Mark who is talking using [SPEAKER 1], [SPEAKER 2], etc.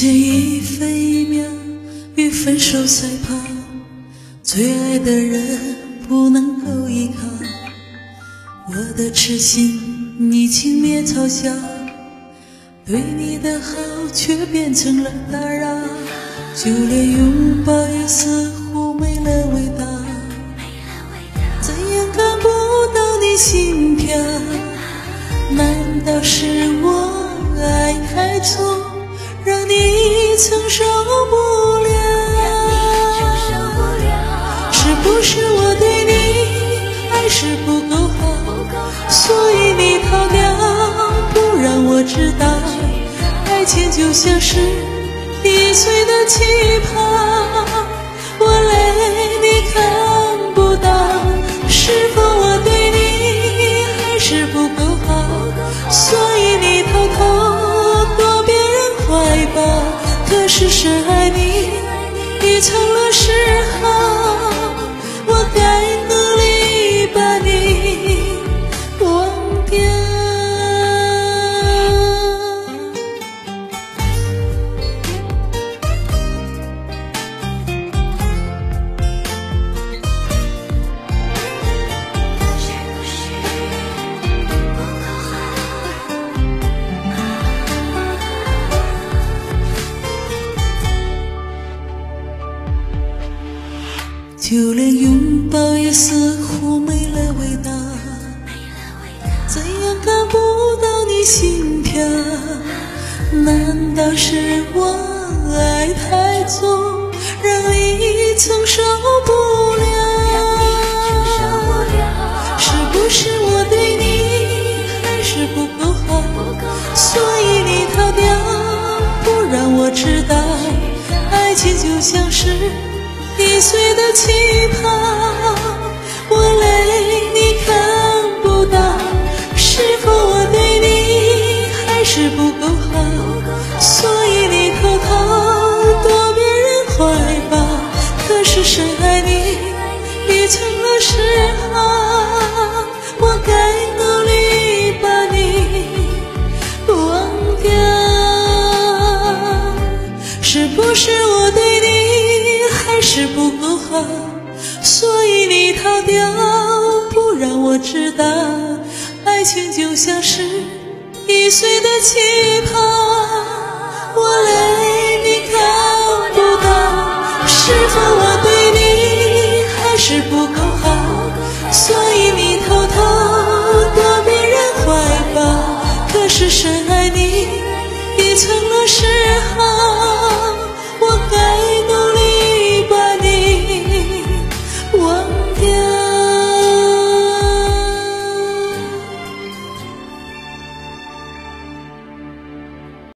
[SPEAKER 1] 间一分一秒与分手赛跑，最爱的人不能够依靠，我的痴心你轻蔑嘲笑，对你的好却变成了打扰，就连拥抱也似乎没了味道，怎样感不到你心跳？难道是我爱太重，让你承受不了？是不是我对你还是不够好，所以你逃掉，不让我知道，爱情就像是易碎的气泡，我累你看不到，是否我对你还是不够好，所以你偷偷躲别人怀抱，可是深爱你已成了嗜好，我该努力把你忘掉。就连拥抱也似乎没了味道，怎样感不到你心跳？难道是我爱太重，让你承受不了？是不是我对你还是不够好，所以你逃掉，不让我知道，爱情就像是易碎的气泡，我累你看不到，是否我对你还是不够好，所以你偷偷躲别人怀抱，可是深爱你已成了嗜好，我该努力把你忘掉。是不是我对你还是不够好，所以你逃掉，不让我知道，爱情就像是易碎的气泡，我累你看不到，是否我对你还是不够好，所以你偷偷躲别人怀抱，可是深爱你已成了嗜